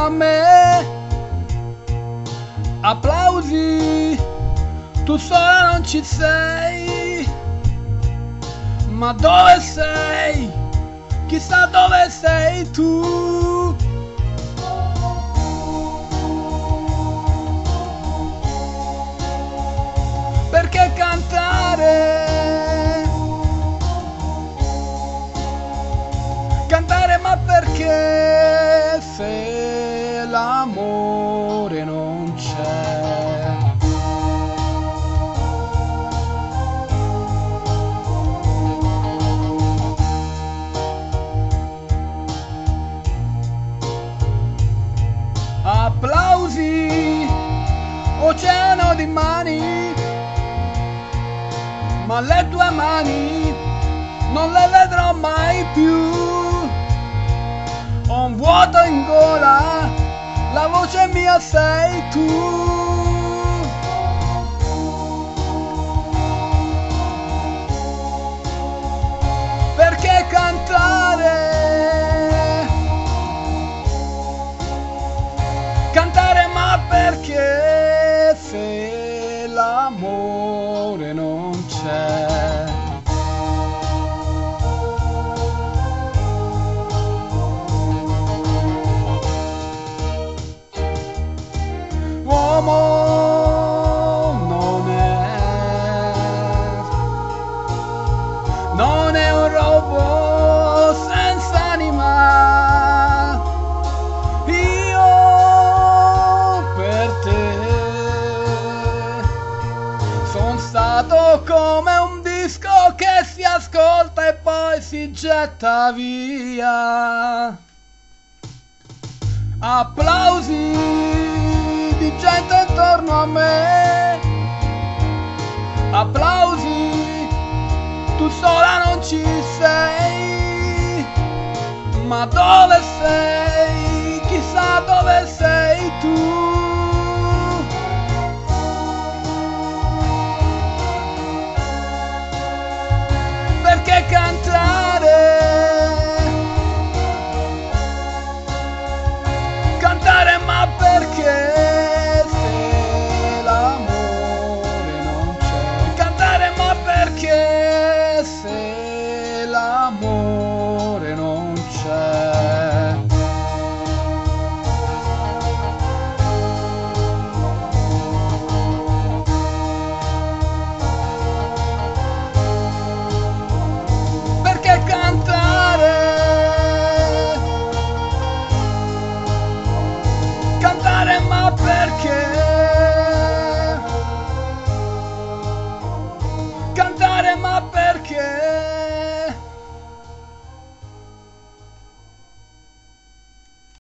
a me. Applausi, tu sola non ci sei. Ma dove sei? Chissà dove sei tu. Perché cantare? Cantare, ma perché? Se l'amore non c'è. Applausi, oceano di mani, ma le tue mani non le vedrò mai più. Ho un vuoto in gola, la voce mia sei tu. Perché cantare? Cantare, ma perché? Se l'amore non c'è. Uomo non è un robot senza anima. Io per te son stato come un disco che si ascolta e poi si getta via. Applausi di gente intorno a me. Applausi, tu sola non ci sei. Ma dove sei? Chissà dove sei